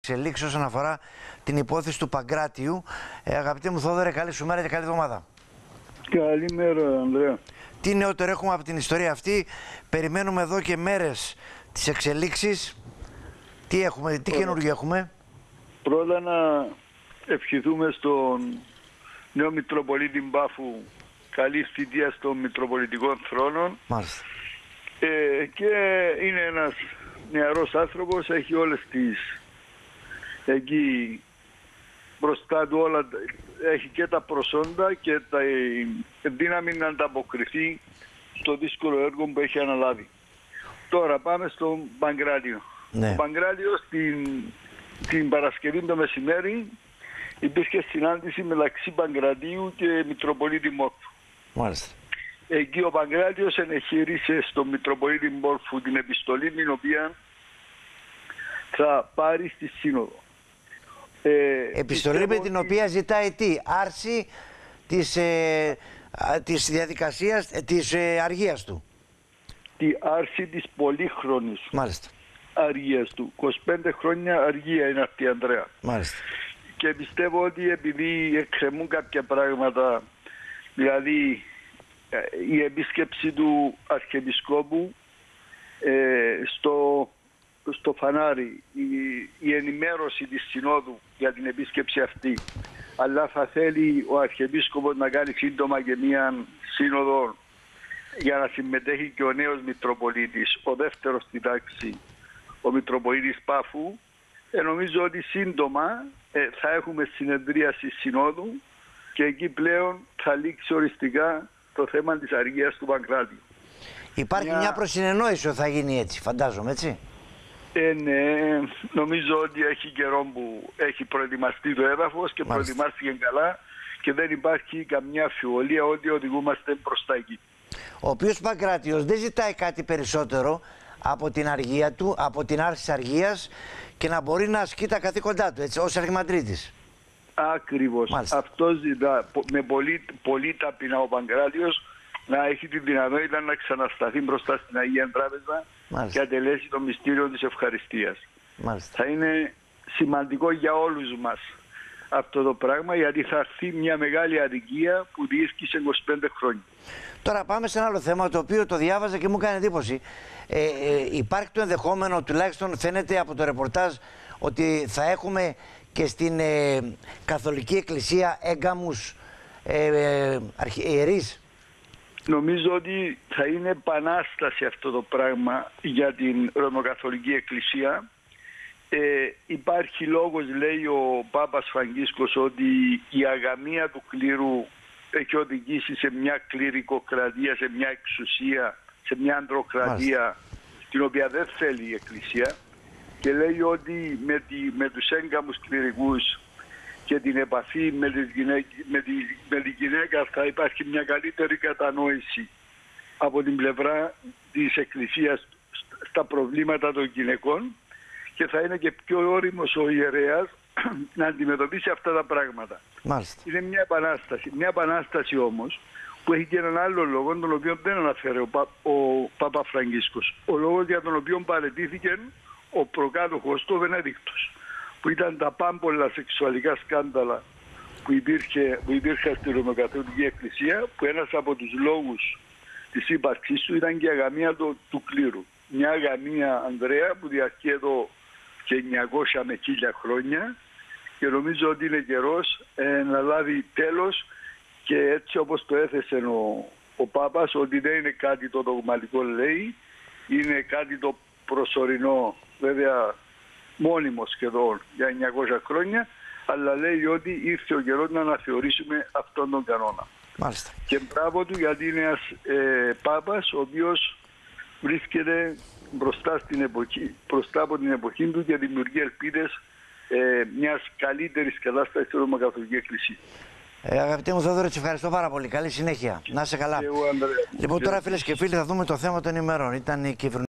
εξελίξει όσον αφορά την υπόθεση του Παγκράτιου. Αγαπητέ μου Θόδωρε, καλή σου μέρα και καλή εβδομάδα. Καλημέρα, Ανδρέα. Τι νεότερο έχουμε από την ιστορία αυτή? Περιμένουμε εδώ και μέρες τις εξελίξεις. Τι έχουμε, τι καινούργιο έχουμε? Πρώτα να ευχηθούμε στον νέο Μητροπολίτη Πάφου καλή θητεία των Μητροπολιτικών θρόνων. Μάλιστα. Και είναι ένας νεαρός άνθρωπος, έχει όλες τις εκεί μπροστά του όλα, έχει και τα προσόντα και τη δύναμη να ανταποκριθεί στο δύσκολο έργο που έχει αναλάβει. Τώρα πάμε στον Παγκράτιο. Ναι. Ο Παγκράτιος την Παρασκευή το μεσημέρι υπήρχε συνάντηση μεταξύ Παγκρατίου και Μητροπολίτη Μόρφου. Μάλιστα. Εκεί ο Παγκράτιος ενεχείρισε στον Μητροπολίτη Μόρφου την επιστολή την οποία θα πάρει στη Σύνοδο. Επιστολή με την οποία ζητάει τι? Άρση της διαδικασίας της αργίας του. Τη άρση της πολύχρονης αργίας του. 25 χρόνια αργία είναι αυτή, Ανδρέα. Μάλιστα. Και πιστεύω ότι επειδή εκκρεμούν κάποια πράγματα, δηλαδή η επίσκεψη του Αρχιεπισκόπου στο Φανάρι, η ενημέρωση της Συνόδου για την επίσκεψη αυτή, αλλά θα θέλει ο Αρχιεπίσκοπος να κάνει σύντομα και μία σύνοδο για να συμμετέχει και ο νέος Μητροπολίτης, ο δεύτερος στη τάξη, ο Μητροπολίτης Πάφου. Νομίζω ότι σύντομα θα έχουμε συνεδρίαση συνόδου και εκεί πλέον θα λήξει οριστικά το θέμα της αργίας του Παγκράτιου. Υπάρχει μια προσυνεννόηση ότι θα γίνει έτσι, φαντάζομαι, έτσι. Ναι, νομίζω ότι έχει καιρό που έχει προετοιμαστεί το έδαφος και προετοιμάστηκε καλά και δεν υπάρχει καμιά αμφιβολία ότι οδηγούμαστε προς τα εκεί. Ο οποίος Παγκράτιος δεν ζητάει κάτι περισσότερο από την αργία του, από την άρση της αργίας και να μπορεί να ασκεί τα καθήκοντά του, έτσι, ως Αρχιμανδρίτης. Ακριβώς. Μάλιστα. Αυτό ζητά με πολύ ταπεινά ο Παγκράτιος να έχει τη δυνατότητα να ξανασταθεί μπροστά στην Αγία Τράπεζα. Μάλιστα. Και ατελέσει το μυστήριο της ευχαριστίας. Μάλιστα. Θα είναι σημαντικό για όλους μας αυτό το πράγμα, γιατί θα έρθει μια μεγάλη αδικία που διήρκησε 25 χρόνια. Τώρα πάμε σε ένα άλλο θέμα, το οποίο το διάβαζα και μου έκανε εντύπωση. Υπάρχει το ενδεχόμενο, τουλάχιστον φαίνεται από το ρεπορτάζ, ότι θα έχουμε και στην Καθολική Εκκλησία έγκαμους ιερείς. Νομίζω ότι θα είναι επανάσταση αυτό το πράγμα για την Ρωμαιοκαθολική Εκκλησία. Υπάρχει λόγος, λέει ο Πάπας Φραγκίσκος, ότι η αγαμία του κλήρου έχει οδηγήσει σε μια κληρικοκρατία, σε μια εξουσία, σε μια ανδροκρατία, την οποία δεν θέλει η Εκκλησία, και λέει ότι με τους έγκαμους κληρικούς και την επαφή με τη γυναίκα θα υπάρχει μια καλύτερη κατανόηση από την πλευρά της Εκκλησίας στα προβλήματα των γυναικών και θα είναι και πιο όριμος ο ιερέας να αντιμετωπίσει αυτά τα πράγματα. Μάλιστα. Είναι μια επανάσταση. Μια επανάσταση όμως που έχει και έναν άλλο λόγο, τον οποίο δεν αναφέρει ο Πάπα Φραγκίσκος. Ο λόγος για τον οποίο παραιτήθηκε ο προκάτοχος του, ο Βενέδικτος, που ήταν τα πάμπολα σεξουαλικά σκάνδαλα που υπήρχαν στη Ρωμαιοκαθολική Εκκλησία, που ένας από τους λόγους της ύπαρξής του ήταν και η αγαμία του κλήρου. Μια αγαμία, Ανδρέα, που διαρκεί εδώ και 900 με 1000 χρόνια και νομίζω ότι είναι καιρός να λάβει τέλος, και έτσι όπως το έθεσε ο Πάπας, ότι δεν είναι κάτι το δογματικό, λέει, είναι κάτι το προσωρινό, βέβαια μόνιμο σχεδόν για 900 χρόνια, αλλά λέει ότι ήρθε ο καιρός να αναθεωρήσουμε αυτόν τον κανόνα. Μάλιστα. Και μπράβο του, γιατί είναι ένας Πάπας ο οποίος βρίσκεται μπροστά από την εποχή του και δημιουργεί ελπίδες μιας καλύτερης κατάστασης στην Ρωμαιοκαθολική Εκκλησία. Αγαπητέ μου Θόδωρε, σε ευχαριστώ πάρα πολύ. Καλή συνέχεια. Να είσαι καλά. Λοιπόν, τώρα φίλες και φίλοι, θα δούμε το θέμα των ημερών. Ήταν η